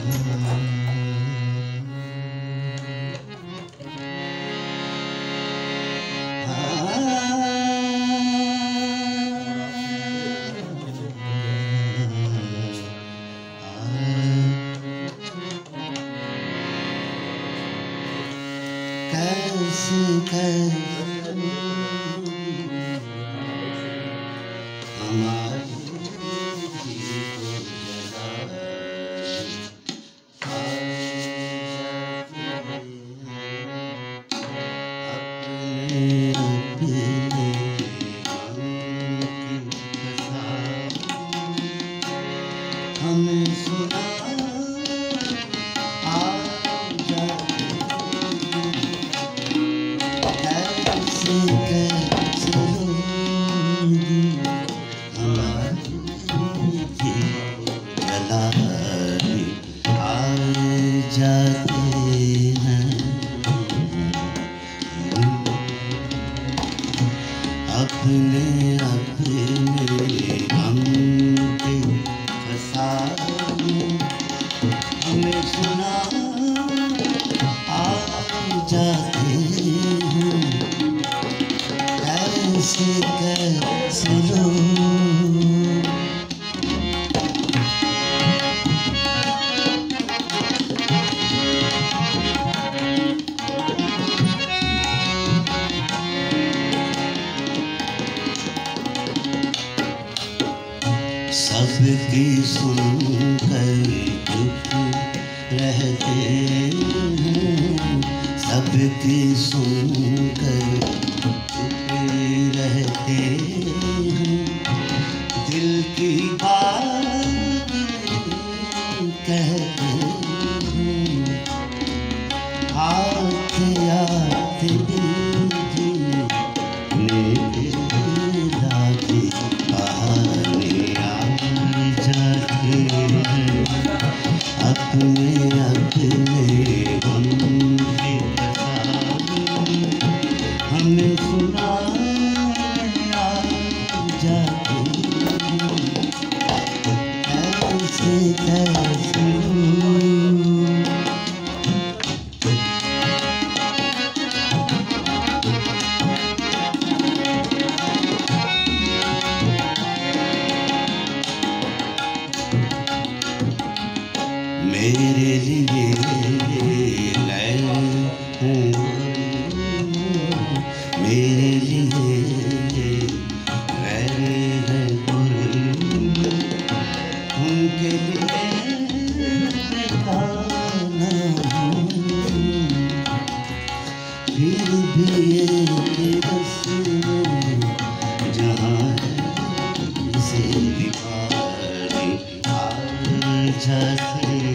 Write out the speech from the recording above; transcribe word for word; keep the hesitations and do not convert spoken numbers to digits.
कैसे कैसे हमारी हमें सुना जाते हैं अपने अपने गम के फसाने हमें सुना आ जाते हैं कैसे कैसे लोग सबकी सुनकर चुप रहते हैं सबकी सुनकर चुप रहते हैं दिल की बात कहते हैं आते आते दिल जीने लागे बहाने अपने अपने गम के फसाने हमें सुना जाते कैसे कैसे मेरे लिए लैला मेरे लिए गैर है उनके लिए बेगाना फिर भी ये बस जहाँ से बिगाड़े आ जाते